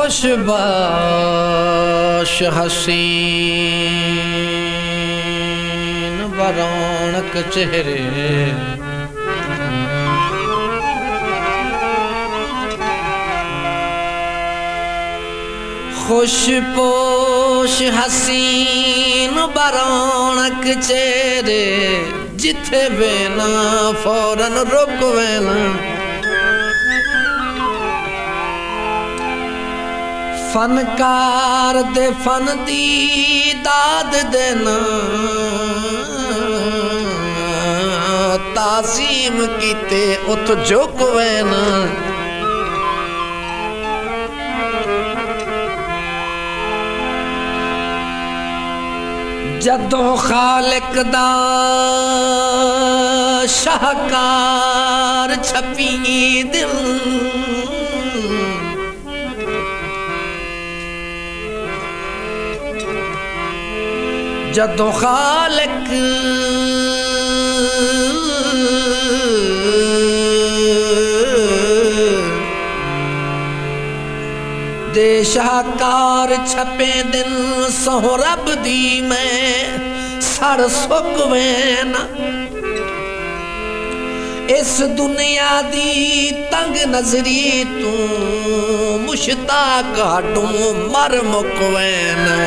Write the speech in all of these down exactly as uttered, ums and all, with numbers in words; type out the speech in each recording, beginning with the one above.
खुशबाश हसीन बरौनक चेहरे खुशपोश हसीन बरौनक चेहरे जिथे बेना फौरन रुक वेना फनकार दे फन दी दाद देना ताजीम कीते उत झुक वेना जदों खालिक दा शाहकार छपी दिल जदों खालिक दे शाहकार छपे दिन सोह रब दी मैं सड़ सुक वेना इस दुनिया दी तंग नजरी तू मुश्ताक हाडू मर मुक वेना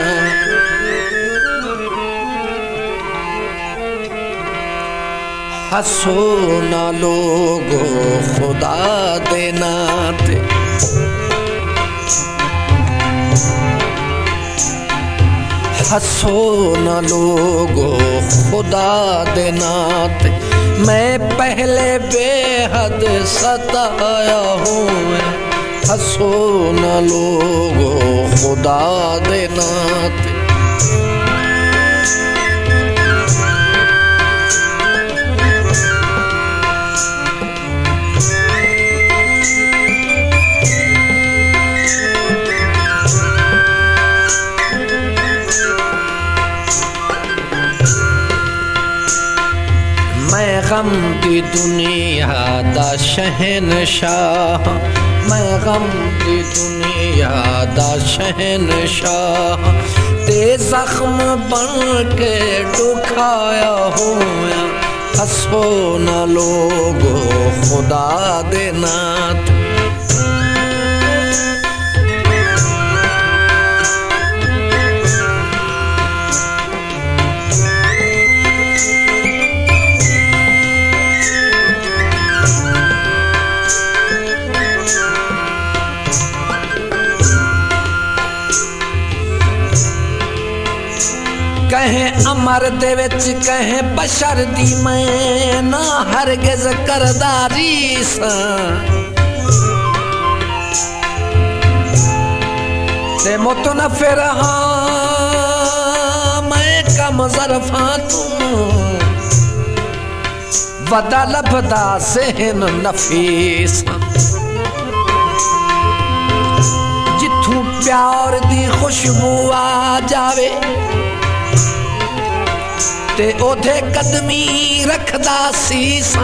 हसो ना लोगो खुदा दे नाते हसो न लोगो खुदा दे नाते मैं पहले बेहद सताया हूँ हसो न लोगो खुदा दे नाते गम की दुनिया दा शहनशाह मैं गम की दुनिया दा शहनशाह ते जख्म बन के दुखाया हुआ हंसो न लोगो खुदा दे नात कहें अमर दे विच कहें बशर दी मैं ना हरगिज़ करदारी सां ते मुतनफिर हाँ मैं कम ज़रफ़ा तू वदा लभदा ज़हन नफीस जिथों प्यार दी खुशबू आ जावे ते ओधे कदमी रखदा सीसा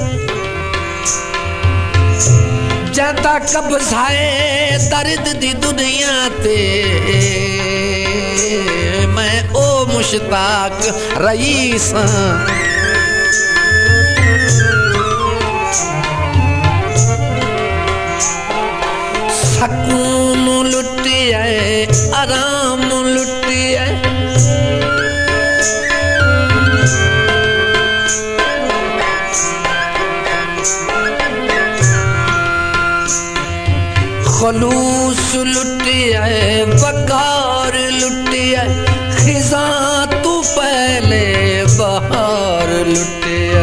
जैदा कब्ज़ाए दर्द दी दुनिया ते मैं ओ मुश्ताक रईसा सकून लुटिया आराम लुटिया खलूस लुटिया बकार लुटिया खिज़ा तू पहले बहार लुटिया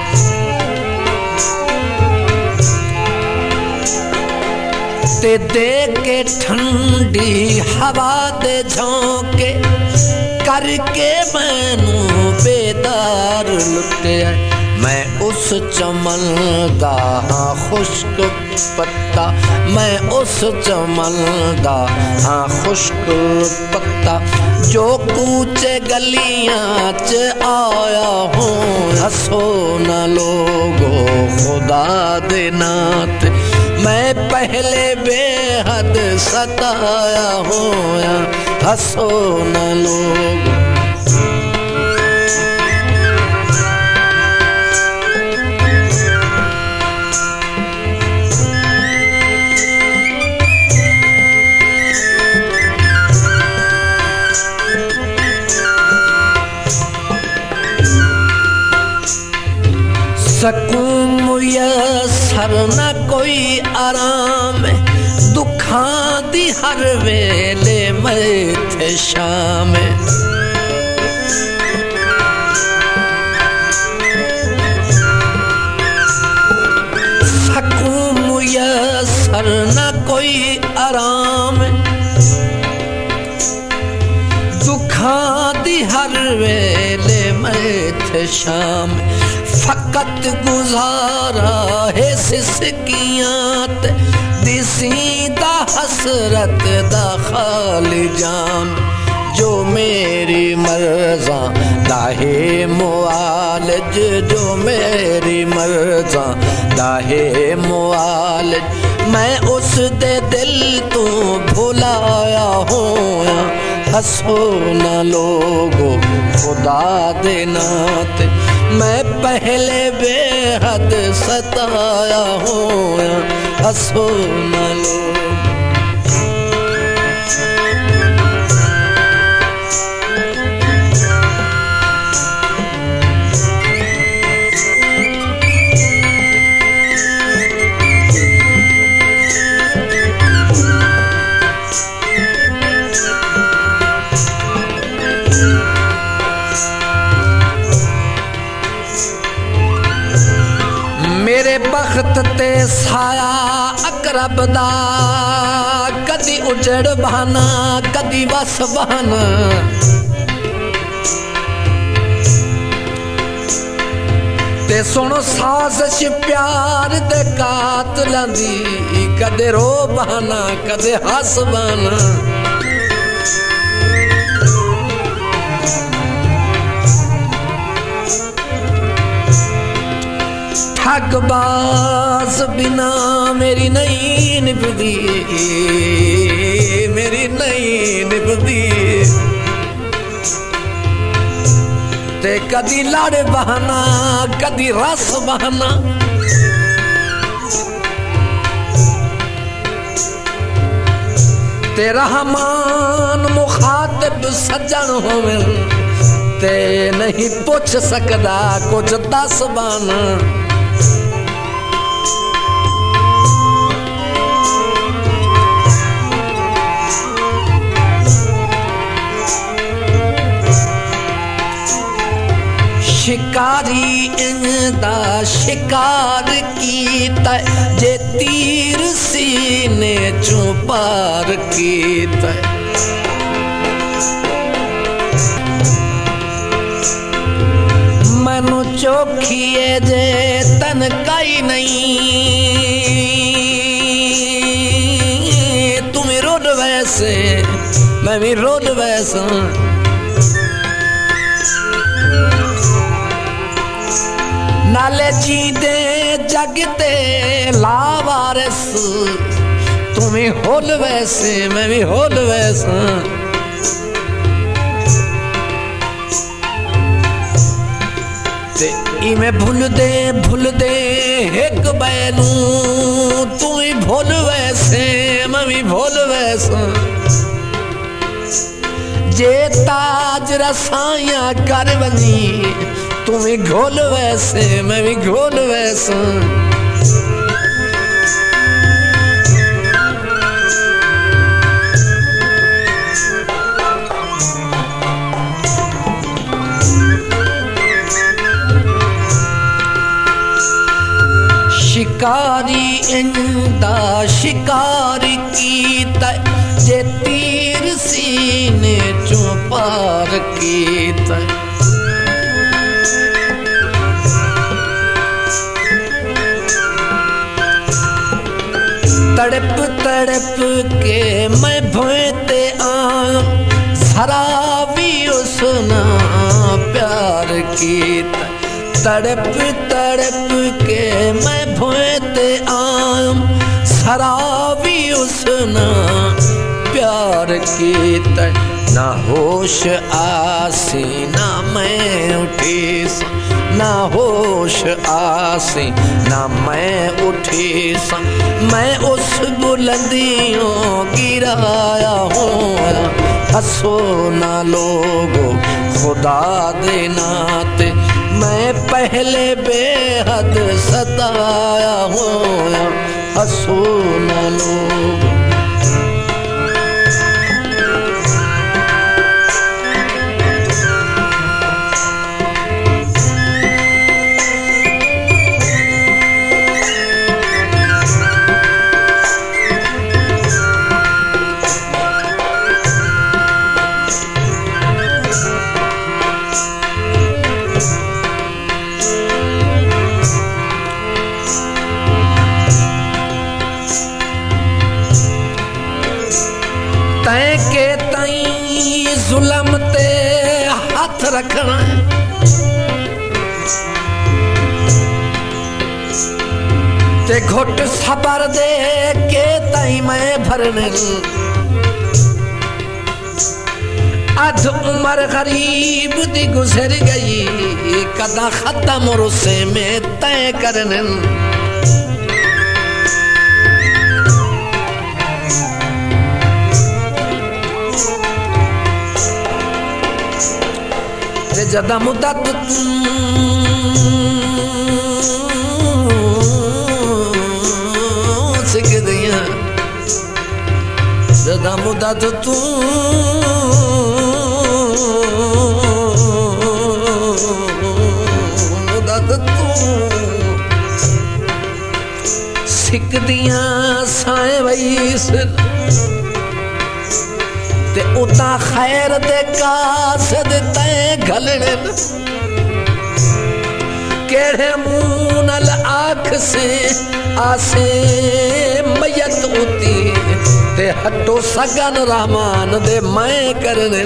ते दे के ठंडी हवा दे झोंके करके मैनू बेदार लुटिया मैं उस चमन दा हाँ खुश्क पत्ता मैं उस चमन दा हाँ खुश्क पत्ता जो कूचे गलियां च आया हूँ हंसो न लोगो खुदा दे नात मैं पहले बे बेहद सताया होया हसो न लोग। सकूं मुयसर न कोई आराम दुखां दी हर वेले मैं थे शाम। सकूं मुयसर न कोई आराम दुखां दी हर वेले मैं थे शाम। फकत गुजारा है सिसकियां दिसीदा हसरत दा खाली जाम। जो मेरी मर्ज़ा दाहे मुआलज जो मेरी मर्ज़ा दाहे मुआलज मैं उस दे दिल तो भुलाया होया हसो न लोगो खुदा दे नाते। मैं पहले बेहद सताया होया हसो न लोग। मेरे बख्त ते साया अकरब दा कदी उजड़ बहाना कदी बस बहाना। ते सुनो साजिश प्यार दे कातलां दी कदे रो बहाना कदे हस बहाना। ठगबाज बिना मेरी नहीं निभदी मेरी नहीं निभदी। ते कदी लड़ बहाना कदी रस बहाना। ते रहमान मुखातिब सज्जन होवे ते नहीं पुछ सकदा कुछ दस बहाना। शिकारी इंदा शिकार कीता जे तीर सीने चों पार कीता। मनु चोखिए जे तन कई नहीं तुम रोड वैसे मैं भी रोड वैसा। नाले जीदे जगते लावारिस तुम्हें होल वैसे मैं भी होल वैसा। ते इमें भूल दे भूल दे एक बैनू तू ही भूल वैसे मैं भी भूल वैसा। जे ताज रसाया कर बनी तुम ही घोल वैसे मैं भी घोल वैसा। शिकारी इंदा शिकारी कीता जे तीर सीने चों पार कीता। तड़प तड़प के मैं भोते आम जरा भी उसना प्यार कीता। तड़प तड़प के मैं भोते आम जरा भी उसना प्यार कीता ना होश आसी ना मैं उठी सा ना होश आसी ना मैं उठी सा मैं उस बुलंदियों गिराया हूँ हंसो ना लोगो खुदा दे नाते मैं पहले बेहद सताया हूँ हंसो ना लोगो जुल्म ते हाथ रखना ते घुट सबर दे के ताई मैं भरने अध उम्र गरीब दी गुजर गई कदा खत्म रुसे में तय करने जदा मुद्दत सिख दिया जदा मुद्दत तू मुद्दत तू सिख दिया साए वईस ते उता खैर दे कासद तय घलने केड़े मुंह नल आँख से आसे मयत उती ते हटो सगन रहमान दे मैं करने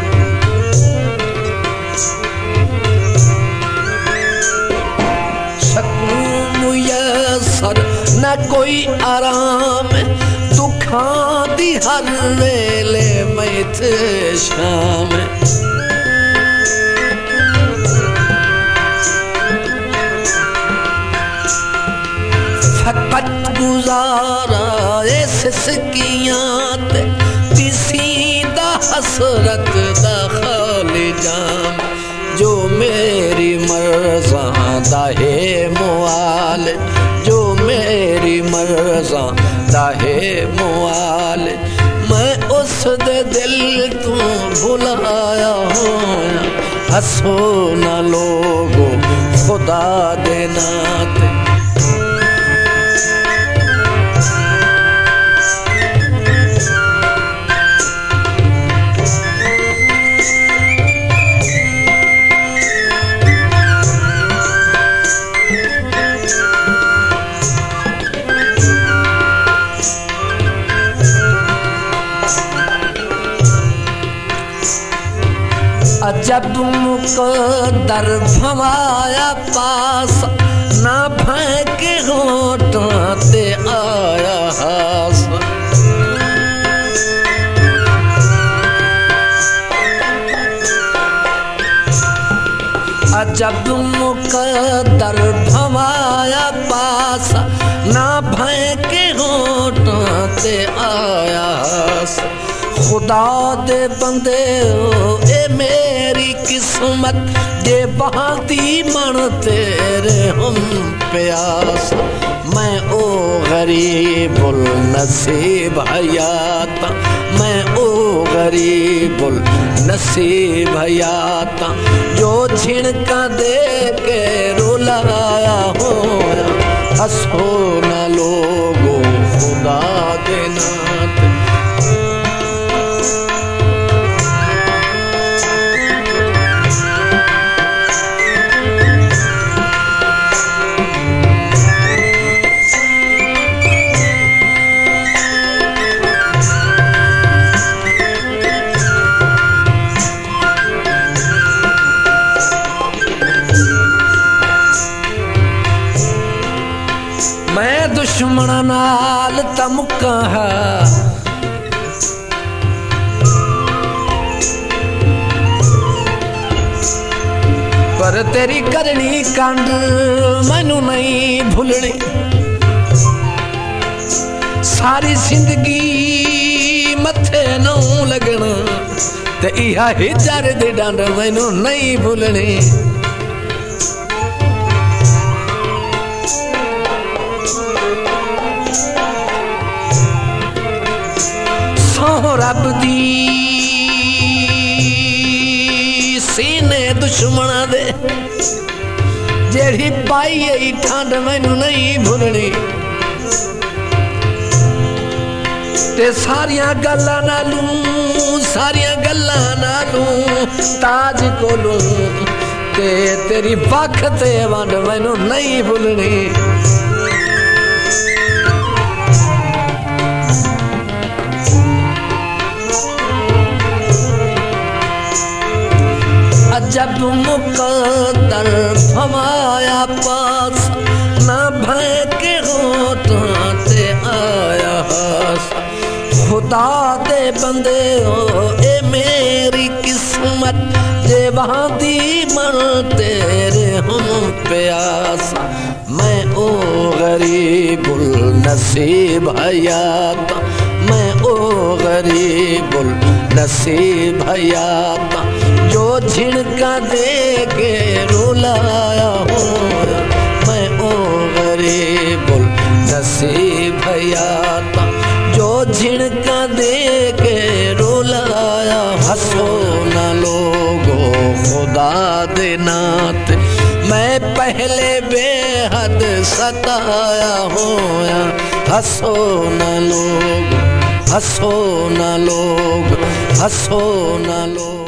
शकून मुयसर न कोई आराम दुखां दी हर वेले मैं थे शाम फकत गुजारा सिसकियां ते किसी दा हसरत दा खाली जाम जो मेरी मर्ज़ा दा है मुआल जो मेरी मर्ज़ा दाहे मुआल मैं उस दे दिल तू भुलाया हूँ हंसो ना लोगो खुदा दे नाते जब मुकद्दर भवाया पास ना फेंके होठों ते आया हास जब मुकद्दर भवाया पास ना फेंके होठों ते आया हास खुदा दे बंदे हो ए मेरी किस्मत जे बहाती मन तेरे हम प्यास मैं ओ गरीबुल नसीब हयाता मैं ओ गरीबुल नसीब हयाता जो छिड़का दे के रुलाया हो हंसो ना लोगो खुदा दे नाते दुश्मन नाल तमुका है पर तेरी करनी कंड मैनू नहीं भूलनी। सारी जिंदगी मथे नौ लगना ते इहा हिजर दी डंड मैनू नहीं भूलनी। सो रब दी सीने दुश्मना दे जेड़ी पाई है ठंड मैनू नहीं भूलनी। ते सारिया गल्लां नालू सारिया गल्लां नालू ताज कोलू ते तेरी पख ते वंड मैनू नहीं भूलनी। जब मुकद्दर फमाया पास ना भय के होठों ते आया हास। खुदा दे बंदे हो ए मेरी किस्मत जे वहाँ दी मन तेरे हम प्यास। मैं ओ गरीबुल नसीब हयात मैं ओ गरीबुल नसीब हयात जो झिड़का दे के रुलाया हूँ। मैं ओ गरीबुल नसीब हयात जो झिड़का दे के रुलाया। हंसो न लोगो खुदा दे नात मैं पहले बेहद सताया हूँ। हंसो न लोग हंसो न लोग हंसो न लोग।